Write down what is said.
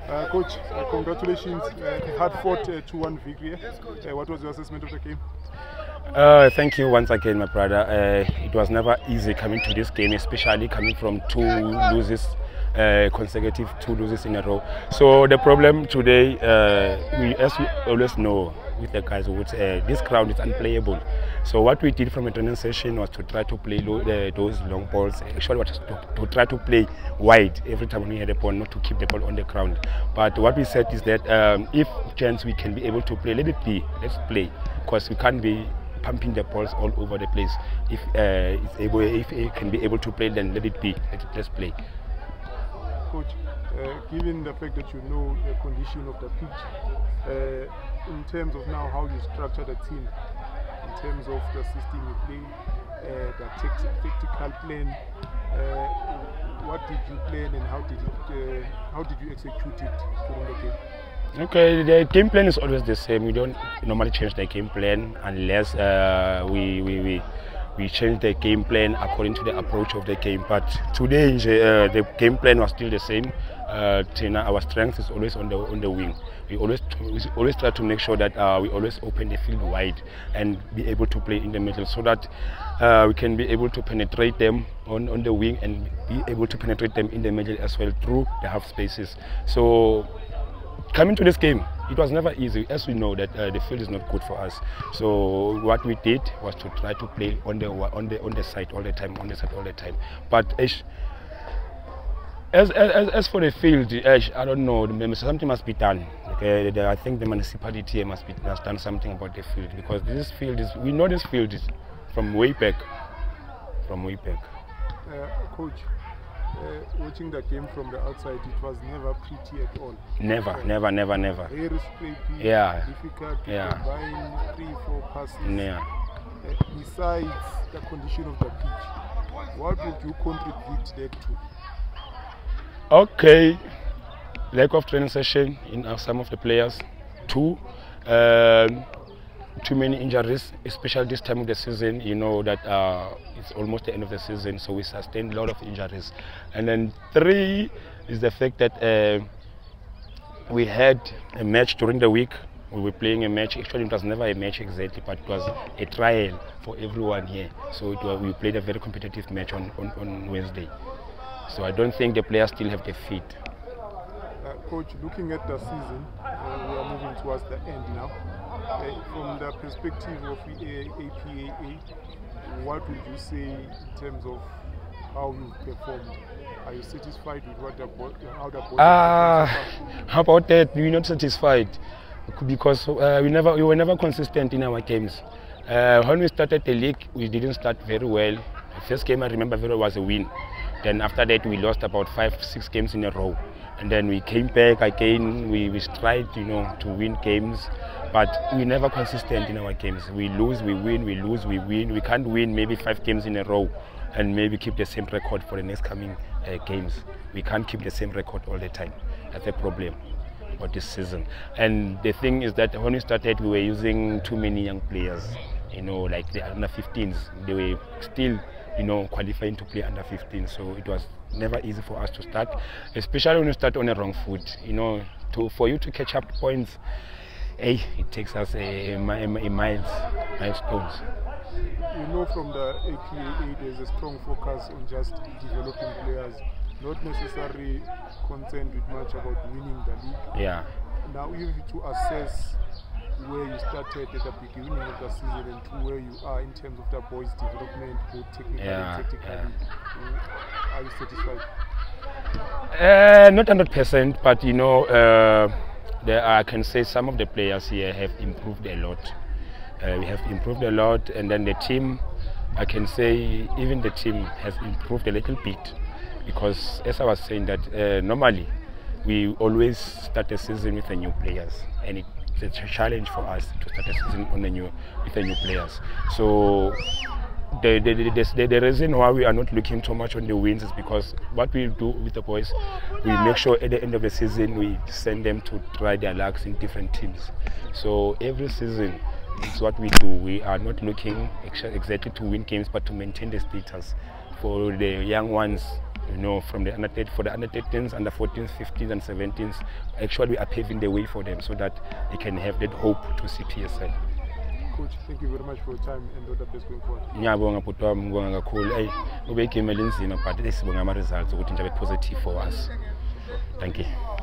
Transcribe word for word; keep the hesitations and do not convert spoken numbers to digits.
Uh, Coach, uh, congratulations. Uh, hard-fought two one victory. Uh, what was your assessment of the game? Uh, thank you once again, my brother. Uh, it was never easy coming to this game, especially coming from two losses, uh, consecutive two losses in a row. So the problem today, uh, we, as we always know with the guys, would, uh, this ground is unplayable. So what we did from a training session was to try to play low, uh, those long balls. Actually, was to, to try to play wide every time we had the ball, not to keep the ball on the ground. But what we said is that um, if chance we can be able to play, let it be. Let's play, because we can't be pumping the balls all over the place. If uh, it's able, if it can be able to play, then let it be. Let it, let's play. Coach, uh, given the fact that you know the condition of the pitch, uh, in terms of now how you structure the team, in terms of the system you play, uh, the tactical plan, uh, what did you plan and how did it, uh, how did you execute it during the game? Okay, the game plan is always the same. We don't normally change the game plan unless uh, we, we, we, we change the game plan according to the approach of the game. But today uh, the game plan was still the same. Uh, Tina, our strength is always on the on the wing. We always we always try to make sure that uh, we always open the field wide and be able to play in the middle, so that uh, we can be able to penetrate them on, on the wing and be able to penetrate them in the middle as well through the half spaces. So coming to this game, it was never easy, as we know that uh, the field is not good for us. So what we did was to try to play on the on the on the side all the time, on the side all the time. But as as as, as for the field, I don't know. Something must be done. Okay, I think the municipality must be has done something about the field, because this field is, we know this field is from way back, from way back. Uh, coach. Uh, watching the game from the outside, it was never pretty at all. Never, uh, never, never, never. Very scrappy, yeah. difficult to yeah. combine three, four passes. Yeah. Uh, besides the condition of the pitch, what would you contribute that to? Okay, lack of training session in uh, some of the players. Two, um, too many injuries, especially this time of the season. You know that uh, it's almost the end of the season, so we sustained a lot of injuries. And then three is the fact that uh, we had a match during the week. We were playing a match. Actually, it was never a match exactly, but it was a trial for everyone here. So it was, we played a very competitive match on, on, on Wednesday. So I don't think the players still have the fit. Uh, Coach, looking at the season, uh, we are moving towards the end now. Uh, from the perspective of A P A A, what would you say in terms of how you performed? Are you satisfied with what the ball, how the ball? Ah, uh, how about that? We're not satisfied because uh, we never, we were never consistent in our games. Uh, when we started the league, we didn't start very well. The first game I remember very well was a win. Then after that, we lost about five, six games in a row. And then we came back again. We, we tried, you know, to win games, but we never consistent in our games. We lose, we win, we lose, we win. We can't win maybe five games in a row and maybe keep the same record for the next coming uh, games. We can't keep the same record all the time. That's a problem for this season. And the thing is that when we started, we were using too many young players. You know, like the under fifteens. They were still, you know, qualifying to play under fifteen. So it was never easy for us to start, especially when you start on the wrong foot. You know, to for you to catch up points, hey, it takes us a, a, a miles, milestones. You know, from the A P A A, there's a strong focus on just developing players, not necessarily concerned with much about winning the league. Yeah. Now, if you to assess where you started at the beginning of the season and to where you are in terms of the boys' development, both technically yeah, and tactically, yeah. Are you satisfied? Uh, not one hundred percent, but you know, uh, there are, I can say some of the players here have improved a lot. Uh, we have improved a lot, and then the team, I can say even the team has improved a little bit, because as I was saying that uh, normally we always start the season with the new players, and it it's a challenge for us to start a season on the new with the new players. So the the, the, the the reason why we are not looking so much on the wins is because what we do with the boys, we make sure at the end of the season we send them to try their lucks in different teams. So every season it's what we do. We are not looking exactly to win games, but to maintain the status for the young ones You know, from the under for the under thirteens, under fourteens, fifteens, and seventeens, actually we are paving the way for them so that they can have that hope to see P S L. Coach, thank you very much for your time and all the best going forward. Ngiyabonga bhuti wami, ngibonga kakhulu. Hey, ube igame elinzima but sibonga ama results ukuthi nje abe positive for us. Thank you.